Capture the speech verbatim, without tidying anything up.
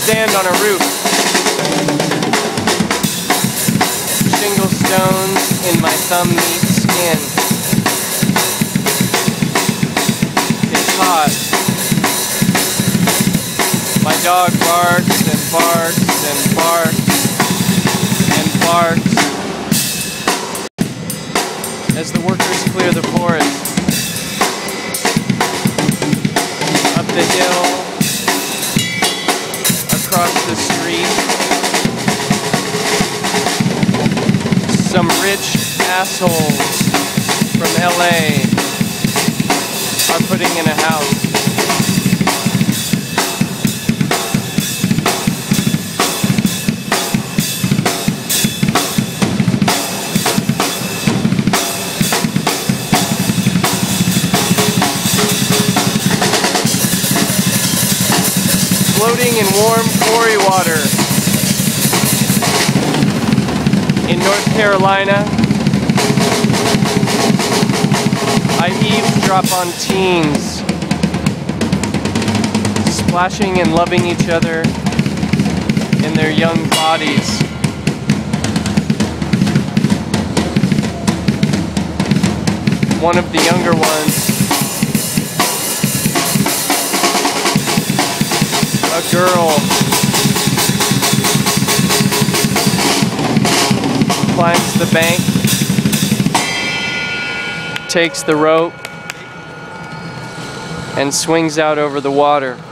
stand on a roof. Shingle stones in my thumb-meat skin. It's hot. My dog barks and barks and barks and barks as the workers clear the forest. Up the hill, across the street, some rich assholes from L A are putting in a house. Floating in warm quarry water in North Carolina, I eavesdrop on teens splashing and loving each other in their young bodies. One of the younger ones, a girl, climbs the bank, takes the rope, and swings out over the water.